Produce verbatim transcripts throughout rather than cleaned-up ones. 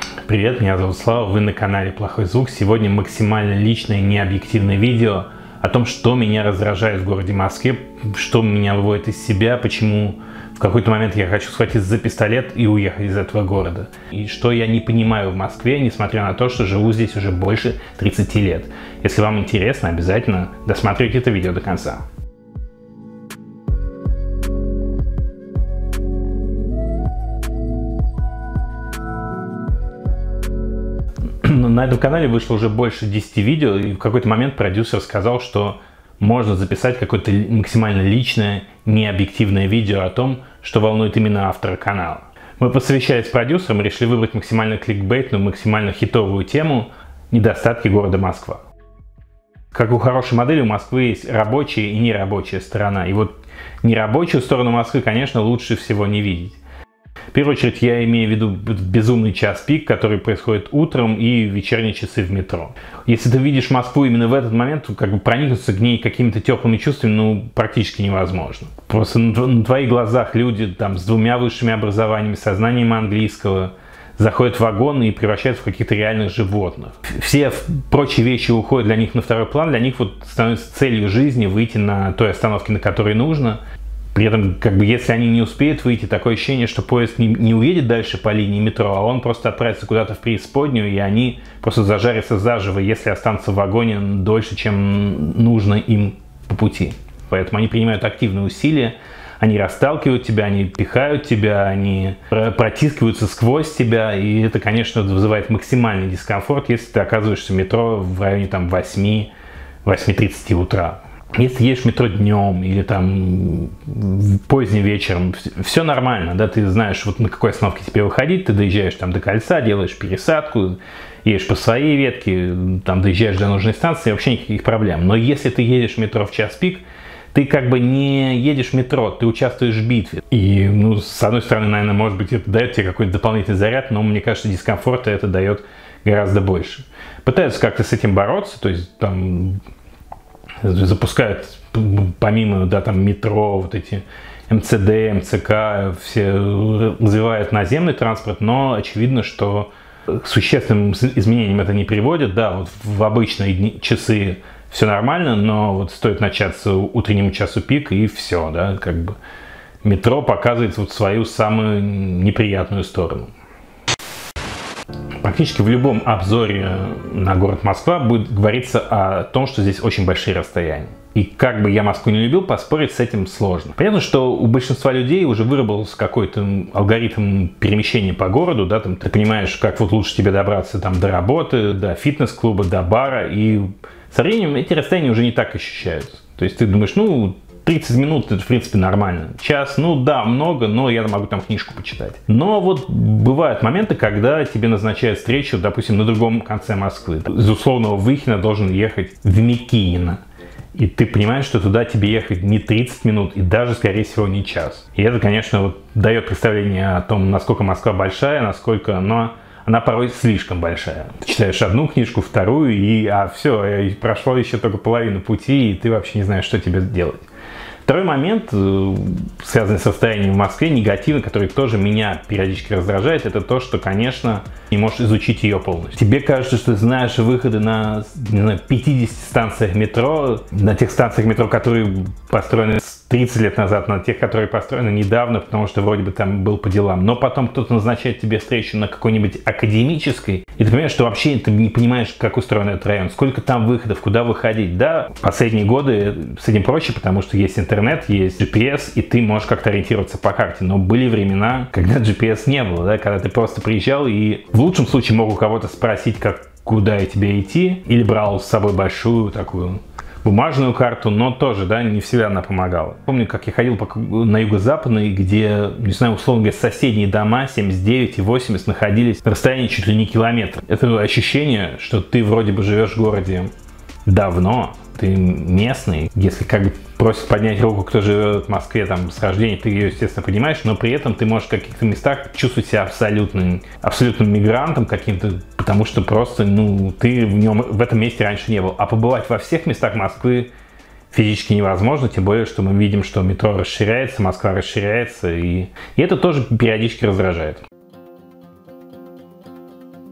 Привет, меня зовут Слава, вы на канале Плохой Звук. Сегодня максимально личное, необъективное видео о том, что меня раздражает в городе Москве, что меня выводит из себя, почему в какой-то момент я хочу схватиться за пистолет и уехать из этого города. И что я не понимаю в Москве, несмотря на то, что живу здесь уже больше тридцати лет. Если вам интересно, обязательно досмотрите это видео до конца. На этом канале вышло уже больше десяти видео, и в какой-то момент продюсер сказал, что можно записать какое-то максимально личное, необъективное видео о том, что волнует именно автора канала. Мы, посовещаясь с продюсером, решили выбрать максимально кликбейтную, максимально хитовую тему «Недостатки города Москва». Как у хорошей модели, у Москвы есть рабочая и нерабочая сторона. И вот нерабочую сторону Москвы, конечно, лучше всего не видеть. В первую очередь я имею в виду безумный час пик, который происходит утром, и вечерние часы в метро. Если ты видишь Москву именно в этот момент, то как бы проникнуться к ней какими-то теплыми чувствами ну, практически невозможно. Просто на твоих глазах люди там, с двумя высшими образованиями, со знанием английского заходят в вагоны и превращаются в каких-то реальных животных. Все прочие вещи уходят для них на второй план, для них вот становится целью жизни выйти на той остановке, на которой нужно. При этом, как бы, если они не успеют выйти, такое ощущение, что поезд не, не уедет дальше по линии метро, а он просто отправится куда-то в преисподнюю, и они просто зажарятся заживо, если останутся в вагоне дольше, чем нужно им по пути. Поэтому они принимают активные усилия, они расталкивают тебя, они пихают тебя, они протискиваются сквозь тебя, и это, конечно, вызывает максимальный дискомфорт, если ты оказываешься в метро в районе там, восьми тридцати утра. Если едешь в метро днем или там поздним вечером, все нормально, да, ты знаешь, вот на какой остановке тебе выходить, ты доезжаешь там до кольца, делаешь пересадку, едешь по своей ветке, там доезжаешь до нужной станции, вообще никаких проблем. Но если ты едешь в метро в час пик, ты как бы не едешь в метро, ты участвуешь в битве. И, ну, с одной стороны, наверное, может быть, это дает тебе какой-то дополнительный заряд, но мне кажется, дискомфорта это дает гораздо больше. Пытаются как-то с этим бороться, то есть там запускают помимо, да, там метро, вот эти эм цэ дэ, эм цэ ка, все развивают наземный транспорт, но очевидно, что к существенным изменениям это не приводит. Да, вот в обычные дни, часы все нормально, но вот стоит начаться утреннему часу пик и все, да, как бы метро показывает вот свою самую неприятную сторону. Практически в любом обзоре на город Москва будет говориться о том, что здесь очень большие расстояния. И как бы я Москву не любил, поспорить с этим сложно. Понятно, что у большинства людей уже выработался какой-то алгоритм перемещения по городу, да, там ты понимаешь, как вот лучше тебе добраться там до работы, до фитнес-клуба, до бара, и со временем эти расстояния уже не так ощущаются. То есть ты думаешь, ну, тридцать минут это в принципе нормально. Час, ну да, много, но я могу там книжку почитать. Но вот бывают моменты, когда тебе назначают встречу, допустим, на другом конце Москвы. Из условного Выхина должен ехать в Микинино. И ты понимаешь, что туда тебе ехать не тридцать минут и даже, скорее всего, не час. И это, конечно, вот дает представление о том, насколько Москва большая, насколько она, она порой слишком большая. Ты читаешь одну книжку, вторую, и а все, прошло еще только половину пути, и ты вообще не знаешь, что тебе делать. Второй момент, связанный с состоянием в Москве, негативный, который тоже меня периодически раздражает, это то, что, конечно, не можешь изучить ее полностью. Тебе кажется, что ты знаешь выходы на, не знаю, пятидесяти станциях метро, на тех станциях метро, которые построены тридцать лет назад, на тех, которые построены недавно, потому что вроде бы там был по делам. Но потом кто-то назначает тебе встречу на какой-нибудь академической, и ты понимаешь, что вообще ты не понимаешь, как устроен этот район, сколько там выходов, куда выходить. Да, в последние годы с этим проще, потому что есть интернет, есть джи пи эс, и ты можешь как-то ориентироваться по карте. Но были времена, когда джи пи эс не было, да, когда ты просто приезжал и в лучшем случае мог у кого-то спросить, как, куда тебе идти, или брал с собой большую такую бумажную карту, но тоже, да, не всегда она помогала. Помню, как я ходил на юго-западный, где, не знаю, условно говоря, соседние дома семьдесят девять и восемьдесят находились на расстоянии чуть ли не километр. Это ощущение, что ты вроде бы живешь в городе давно, ты местный, если как бы просят поднять руку, кто живет в Москве там с рождения, ты ее, естественно, понимаешь, но при этом ты можешь в каких-то местах чувствовать себя абсолютным, абсолютным мигрантом каким-то, потому что просто, ну, ты в нем, в этом месте раньше не был. А побывать во всех местах Москвы физически невозможно, тем более, что мы видим, что метро расширяется, Москва расширяется, и, и это тоже периодически раздражает.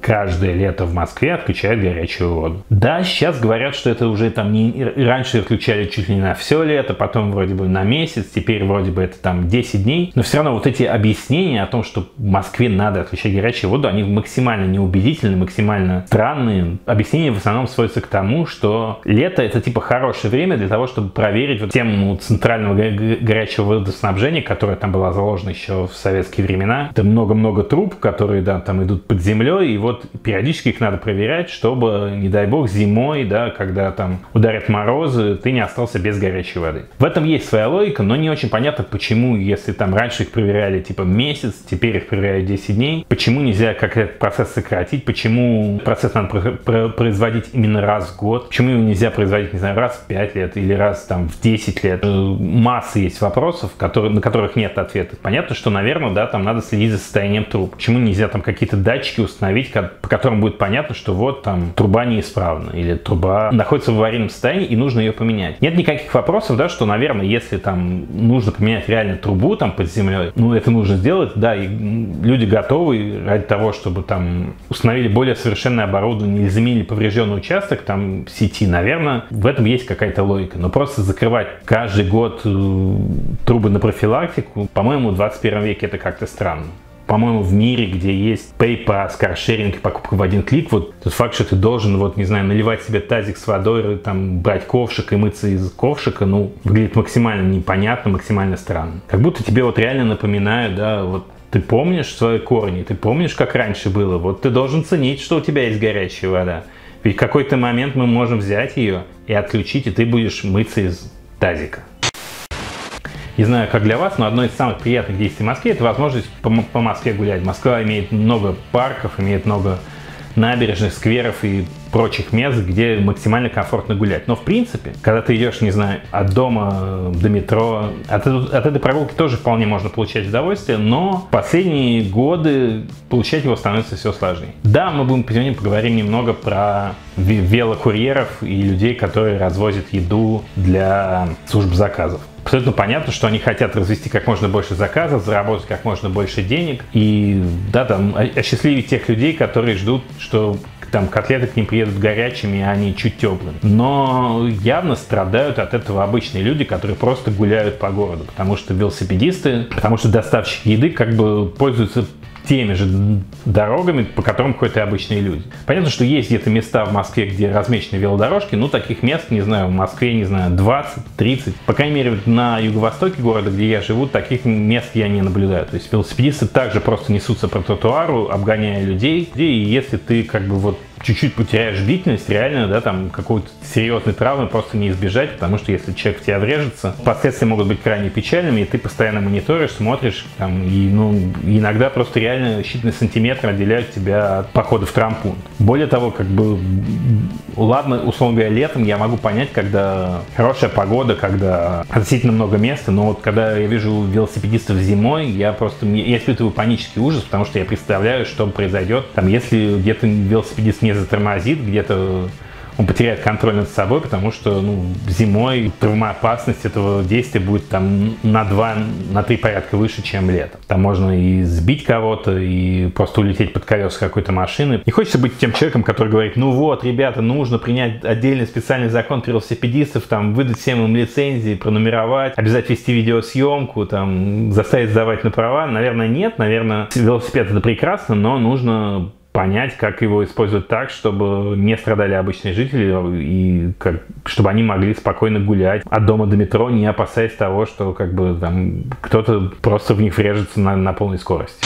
каждое лето в Москве отключают горячую воду. Да, сейчас говорят, что это уже там не... Раньше отключали чуть ли не на все лето, потом вроде бы на месяц, теперь вроде бы это там десять дней. Но все равно вот эти объяснения о том, что в Москве надо отключать горячую воду, они максимально неубедительны, максимально странные. Объяснения в основном сводятся к тому, что лето это типа хорошее время для того, чтобы проверить вот тему центрального горячего водоснабжения, которая там была заложена еще в советские времена. Это много-много труб, которые, да, там идут под землей, и вот периодически их надо проверять, чтобы, не дай бог, зимой, да, когда там ударят морозы, ты не остался без горячей воды. В этом есть своя логика, но не очень понятно, почему, если там раньше их проверяли типа месяц, теперь их проверяют десять дней, почему нельзя как этот процесс сократить, почему процесс надо производить именно раз в год, почему его нельзя производить, не знаю, раз в пять лет или раз там в десять лет. Масса есть вопросов, которые, на которых нет ответа. Понятно, что, наверное, да, там надо следить за состоянием труб. Почему нельзя там какие-то датчики установить, по которым будет понятно, что вот там труба неисправна или труба находится в аварийном состоянии и нужно ее поменять. Нет никаких вопросов, да, что, наверное, если там нужно поменять реально трубу там под землей, ну это нужно сделать, да, и люди готовы ради того, чтобы там установили более совершенное оборудование или заменили поврежденный участок там сети, наверное, в этом есть какая-то логика. Но просто закрывать каждый год трубы на профилактику, по-моему, в двадцать первом веке это как-то странно. По-моему, в мире, где есть PayPass, каршеринг и покупка в один клик, вот тот факт, что ты должен, вот, не знаю, наливать себе тазик с водой, там, брать ковшик и мыться из ковшика, ну, выглядит максимально непонятно, максимально странно. Как будто тебе вот реально напоминают, да, вот, ты помнишь свои корни, ты помнишь, как раньше было, вот ты должен ценить, что у тебя есть горячая вода. Ведь в какой-то момент мы можем взять ее и отключить, и ты будешь мыться из тазика. Не знаю, как для вас, но одно из самых приятных действий в Москве – это возможность по, по Москве гулять. Москва имеет много парков, имеет много набережных, скверов и прочих мест, где максимально комфортно гулять. Но в принципе, когда ты идешь, не знаю, от дома до метро, от, от этой прогулки тоже вполне можно получать удовольствие, но в последние годы получать его становится все сложнее. Да, мы будем сегодня поговорим немного про велокурьеров и людей, которые развозят еду для служб заказов. Абсолютно понятно, что они хотят развести как можно больше заказов, заработать как можно больше денег и, да, там, осчастливить тех людей, которые ждут, что там котлеты к ним приедут горячими, а не чуть теплыми. Но явно страдают от этого обычные люди, которые просто гуляют по городу, потому что велосипедисты, потому что доставщики еды как бы пользуются теми же дорогами, по которым ходят и обычные люди. Понятно, что есть где-то места в Москве, где размечены велодорожки, но таких мест, не знаю, в Москве, не знаю, двадцать-тридцать. По крайней мере, на юго-востоке города, где я живу, таких мест я не наблюдаю. То есть велосипедисты также просто несутся по тротуару, обгоняя людей. И если ты как бы вот чуть-чуть потеряешь бдительность, реально, да, там какой-то серьезной травмы просто не избежать, потому что если человек в тебя врежется, последствия могут быть крайне печальными, и ты постоянно мониторишь, смотришь, там, и, ну, иногда просто реально считанные сантиметры отделяют тебя от похода в травмпункт. Более того, как бы, ладно, условно говоря, летом я могу понять, когда хорошая погода, когда относительно много места, но вот когда я вижу велосипедистов зимой, я просто, я испытываю панический ужас, потому что я представляю, что произойдет, там, если где-то велосипедист не затормозит, где-то он потеряет контроль над собой, потому что, ну, зимой травмоопасность этого действия будет там на два, на три порядка выше, чем летом. Там можно и сбить кого-то, и просто улететь под колеса какой-то машины. Не хочется быть тем человеком, который говорит: ну вот, ребята, нужно принять отдельный специальный закон для велосипедистов, там, выдать всем им лицензии, пронумеровать, обязательно вести видеосъемку, там, заставить сдавать на права. Наверное, нет. Наверное, велосипед — это прекрасно, но нужно понять, как его использовать так, чтобы не страдали обычные жители и как, чтобы они могли спокойно гулять от дома до метро, не опасаясь того, что как бы там кто-то просто в них врежется на, на полной скорости.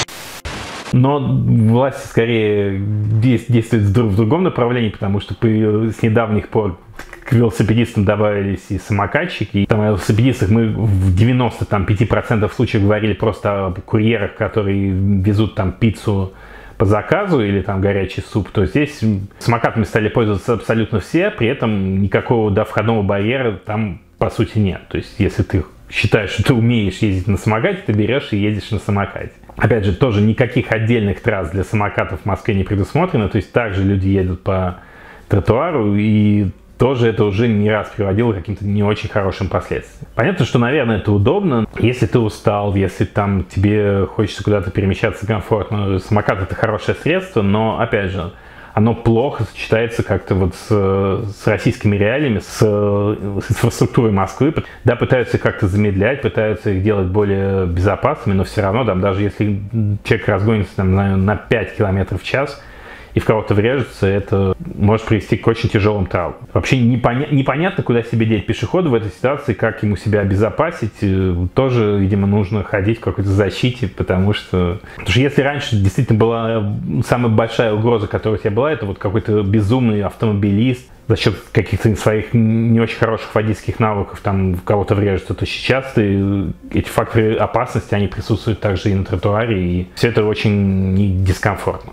Но власти скорее действуют в другом направлении, потому что с недавних пор к велосипедистам добавились и самокатчики. И там о велосипедистах мы в девяноста пяти процентах случаев говорили просто об курьерах, которые везут там пиццу по заказу или там горячий суп, то здесь самокатами стали пользоваться абсолютно все, при этом никакого, да, входного барьера там по сути нет. То есть если ты считаешь, что ты умеешь ездить на самокате, ты берешь и едешь на самокате. Опять же, тоже никаких отдельных трасс для самокатов в Москве не предусмотрено, то есть также люди едут по тротуару, и тоже это уже не раз приводило к каким-то не очень хорошим последствиям. Понятно, что, наверное, это удобно, если ты устал, если там тебе хочется куда-то перемещаться комфортно. Самокат — это хорошее средство, но, опять же, оно плохо сочетается как-то вот с, с российскими реалиями, с, с инфраструктурой Москвы. Да, пытаются как-то замедлять, пытаются их делать более безопасными, но все равно, там, даже если человек разгонится там, на, на пять километров в час, и в кого-то врежется, это может привести к очень тяжелым травмам. Вообще непоня- непонятно, куда себе деть пешехода в этой ситуации, как ему себя обезопасить. Тоже, видимо, нужно ходить в какой-то защите, потому что... Потому что если раньше действительно была самая большая угроза, которая у тебя была, это вот какой-то безумный автомобилист, за счет каких-то своих не очень хороших водительских навыков там в кого-то врежется, то сейчас ты, эти факторы опасности, они присутствуют также и на тротуаре, и все это очень дискомфортно.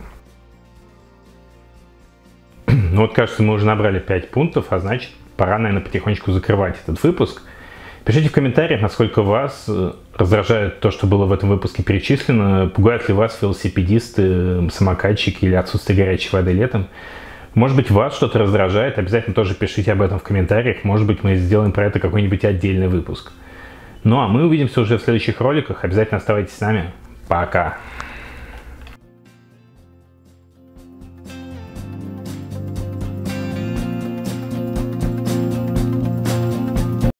Ну вот, кажется, мы уже набрали пять пунктов, а значит, пора, наверное, потихонечку закрывать этот выпуск. Пишите в комментариях, насколько вас раздражает то, что было в этом выпуске перечислено. Пугают ли вас велосипедисты, самокатчики или отсутствие горячей воды летом? Может быть, вас что-то раздражает? Обязательно тоже пишите об этом в комментариях. Может быть, мы сделаем про это какой-нибудь отдельный выпуск. Ну а мы увидимся уже в следующих роликах. Обязательно оставайтесь с нами. Пока!